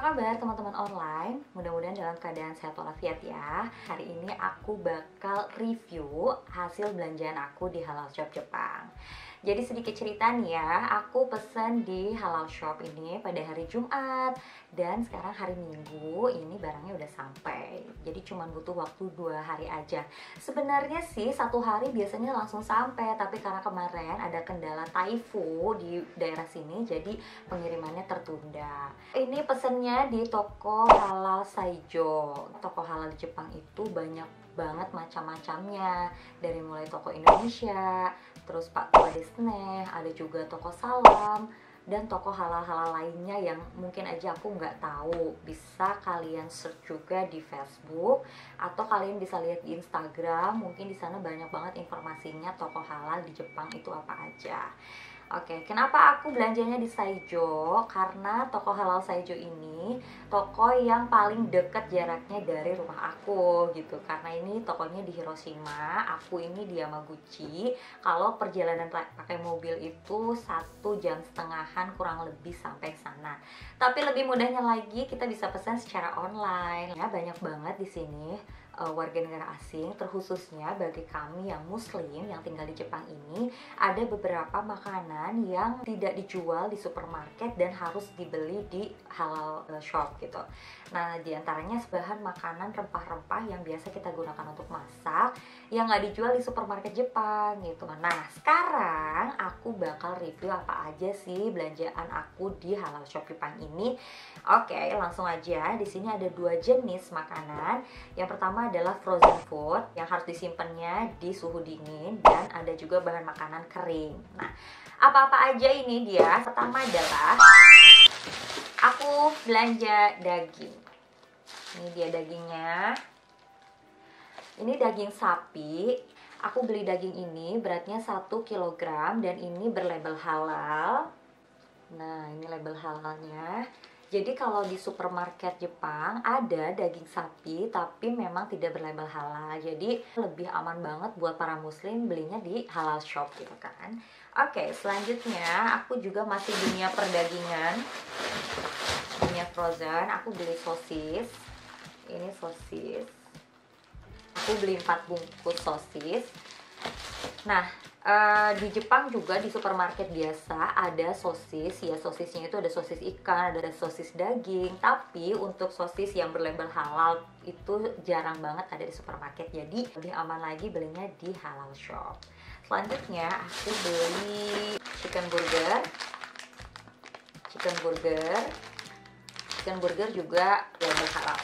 kabar teman-teman online? Mudah-mudahan dalam keadaan sehat walafiat ya. Hari ini aku bakal review hasil belanjaan aku di Halal Shop Jepang. Jadi sedikit cerita nih ya, aku pesen di Halal Shop ini pada hari Jumat. Dan sekarang hari Minggu, ini barangnya udah sampai. Jadi cuma butuh waktu 2 hari aja. Sebenarnya sih 1 hari biasanya langsung sampai, tapi karena kemarin ada kendala Taifu di daerah sini, jadi pengirimannya tertunda. Ini pesennya di toko Halal Saijo. Toko halal di Jepang itu banyak banget macam-macamnya, dari mulai toko Indonesia, terus Pak Tua Desneh, ada juga toko Salam, dan toko halal-halal lainnya yang mungkin aja aku nggak tahu. Bisa kalian search juga di Facebook, atau kalian bisa lihat di Instagram. Mungkin di sana banyak banget informasinya toko halal di Jepang itu apa aja. Oke, kenapa aku belanjanya di Saijo? Karena toko halal Saijo ini toko yang paling deket jaraknya dari rumah aku gitu. Karena ini tokonya di Hiroshima, aku ini di Yamaguchi. Kalau perjalanan pakai mobil itu 1,5 jam kurang lebih sampai sana. Tapi lebih mudahnya lagi kita bisa pesan secara online. Ya, banyak banget di sini warga negara asing, terkhususnya bagi kami yang muslim yang tinggal di Jepang ini, ada beberapa makanan yang tidak dijual di supermarket dan harus dibeli di halal shop gitu. Nah, diantaranya bahan makanan rempah-rempah yang biasa kita gunakan untuk masak yang nggak dijual di supermarket Jepang gitu. Nah, sekarang aku bakal review apa aja sih belanjaan aku di halal shop Jepang ini. Oke, langsung aja. Di sini ada 2 jenis makanan. Yang pertama adalah frozen food yang harus disimpannya di suhu dingin, dan ada juga bahan makanan kering. Nah, apa-apa aja ini dia. Pertama adalah aku belanja daging. Ini dia dagingnya. Ini daging sapi. Aku beli daging ini beratnya 1 kilogram dan ini berlabel halal. Nah, ini label halalnya. Jadi kalau di supermarket Jepang ada daging sapi tapi memang tidak berlabel halal. Jadi lebih aman banget buat para muslim belinya di halal shop gitu kan. Oke, selanjutnya aku juga masih dunia perdagingan, dunia frozen. Aku beli sosis. Ini sosis. Aku beli 4 bungkus sosis. Nah, di Jepang juga di supermarket biasa ada sosis. Ya, sosisnya itu ada sosis ikan, ada sosis daging. Tapi untuk sosis yang berlabel halal itu jarang banget ada di supermarket. Jadi lebih aman lagi belinya di halal shop. Selanjutnya aku beli chicken burger. Chicken burger juga label halal.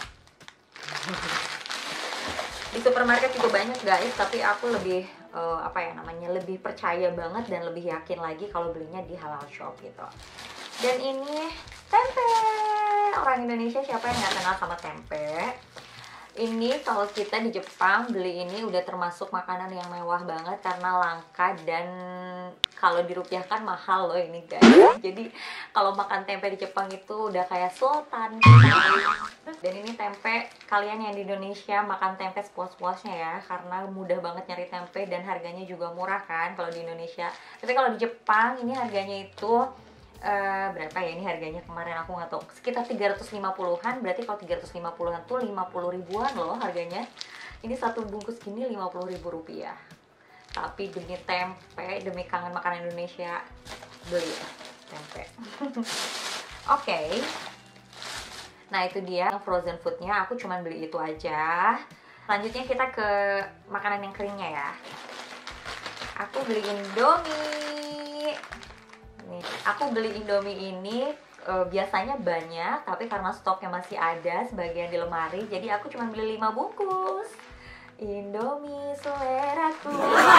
Di supermarket juga banyak guys, tapi aku lebih lebih percaya banget dan lebih yakin lagi kalau belinya di halal shop gitu. Dan ini tempe. Orang Indonesia siapa yang nggak kenal sama tempe? Ini kalau kita di Jepang beli ini udah termasuk makanan yang mewah banget karena langka dan kalau dirupiahkan mahal loh ini guys. Jadi kalau makan tempe di Jepang itu udah kayak sultan. Dan ini tempe, kalian yang di Indonesia makan tempe sepuas-puasnya ya, karena mudah banget nyari tempe dan harganya juga murah kan kalau di Indonesia. Tapi kalau di Jepang ini harganya itu berapa ya ini harganya kemarin aku nggak tahu, sekitar 350-an. Berarti kalau 350-an tuh 50 ribuan loh harganya. Ini satu bungkus gini 50 ribu rupiah. Tapi demi tempe, demi kangen makanan Indonesia, beli ya tempe. Oke. Nah, itu dia frozen foodnya, aku cuman beli itu aja. Selanjutnya kita ke makanan yang keringnya ya. Aku beli Indomie. Nih, aku beli Indomie ini biasanya banyak, tapi karena stoknya masih ada sebagian di lemari, jadi aku cuma beli 5 bungkus. Indomie seleraku.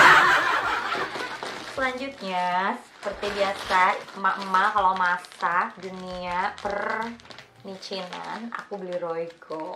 Selanjutnya, seperti biasa, emak-emak kalau masak dunia nicinan, aku beli Royco.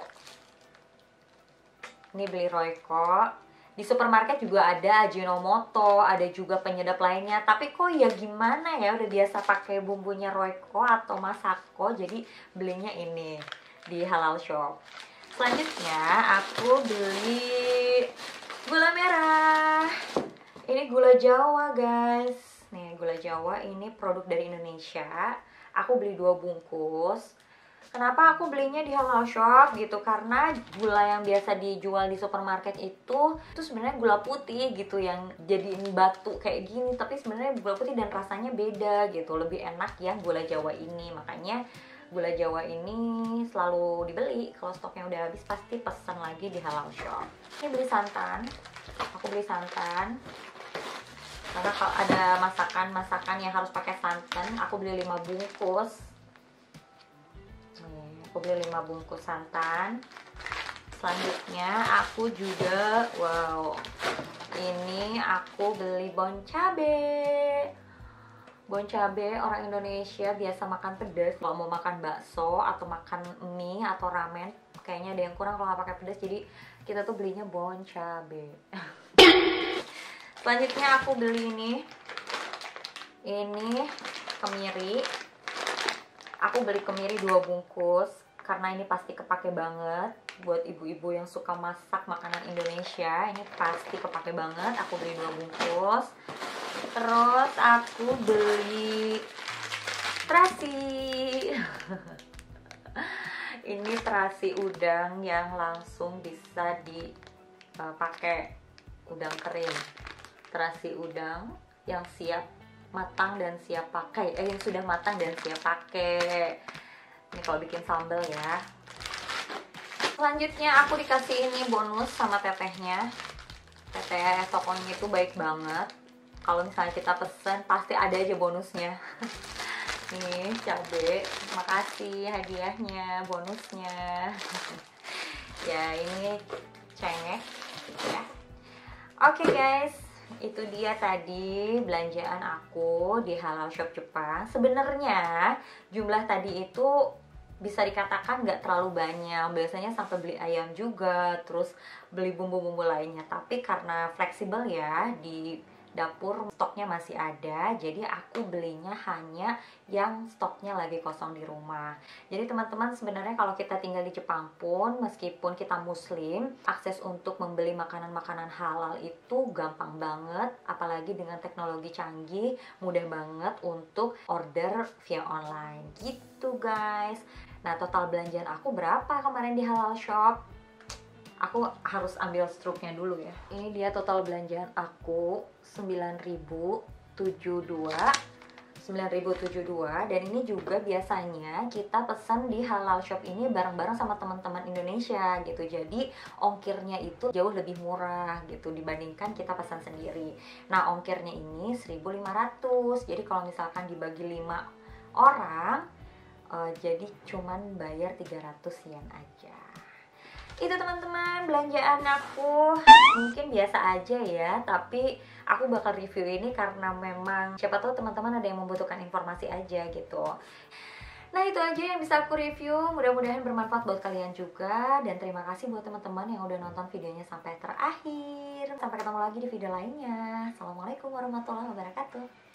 Ini beli Royco. Di supermarket juga ada Ajinomoto, ada juga penyedap lainnya. Tapi kok ya gimana ya, udah biasa pakai bumbunya Royco atau Masako, jadi belinya ini di halal shop. Selanjutnya aku beli gula merah. Ini gula Jawa guys. Nih, gula Jawa ini produk dari Indonesia. Aku beli 2 bungkus. Kenapa aku belinya di Halal Shop gitu? Karena gula yang biasa dijual di supermarket itu sebenarnya gula putih gitu yang jadiin batu kayak gini, tapi sebenarnya gula putih dan rasanya beda gitu. Lebih enak ya gula Jawa ini. Makanya gula Jawa ini selalu dibeli. Kalau stoknya udah habis pasti pesan lagi di Halal Shop. Ini beli santan. Aku beli santan karena kalau ada masakan yang harus pakai santan, aku beli 5 bungkus. Aku beli 5 bungkus santan. Selanjutnya aku juga, wow, ini aku beli bon cabe. Bon cabe, orang Indonesia biasa makan pedas. Kalau mau makan bakso atau makan mie atau ramen, kayaknya ada yang kurang kalau nggak pakai pedas. Jadi kita tuh belinya bon cabe. Selanjutnya aku beli ini kemiri. Aku beli kemiri 2 bungkus karena ini pasti kepake banget buat ibu-ibu yang suka masak makanan Indonesia. Ini pasti kepake banget. Aku beli 2 bungkus. Terus aku beli terasi. Ini terasi udang yang langsung bisa dipakai, udang kering. Terasi udang yang siap matang dan siap pakai, yang sudah matang dan siap pakai. Ini kalau bikin sambal ya. Selanjutnya aku dikasih ini bonus sama tetehnya. Teteh tokonya itu baik banget. Kalau misalnya kita pesen pasti ada aja bonusnya. Nih cabe, makasih hadiahnya, bonusnya. Ya ini cengek ya. Oke guys, itu dia tadi belanjaan aku di Halal Shop Jepang. Sebenarnya jumlah tadi itu bisa dikatakan nggak terlalu banyak. Biasanya sampai beli ayam juga, terus beli bumbu-bumbu lainnya. Tapi karena fleksibel ya, di dapur stoknya masih ada, jadi aku belinya hanya yang stoknya lagi kosong di rumah. Jadi teman-teman, sebenarnya kalau kita tinggal di Jepang pun, meskipun kita muslim, akses untuk membeli makanan-makanan halal itu gampang banget. Apalagi dengan teknologi canggih, mudah banget untuk order via online gitu guys. Nah, total belanjaan aku berapa kemarin di Halal Shop? Aku harus ambil struknya dulu ya. Ini dia total belanjaan aku, 9.072 dan ini juga biasanya kita pesan di Halal Shop ini bareng-bareng sama teman-teman Indonesia gitu. Jadi ongkirnya itu jauh lebih murah gitu dibandingkan kita pesan sendiri. Nah, ongkirnya ini 1.500. Jadi kalau misalkan dibagi 5 orang, jadi cuman bayar 300 yen aja. Itu teman-teman belanjaan aku. Mungkin biasa aja ya, tapi aku bakal review ini karena memang siapa tahu teman-teman ada yang membutuhkan informasi aja gitu. Nah, itu aja yang bisa aku review. Mudah-mudahan bermanfaat buat kalian juga. Dan terima kasih buat teman-teman yang udah nonton videonya sampai terakhir. Sampai ketemu lagi di video lainnya. Assalamualaikum warahmatullahi wabarakatuh.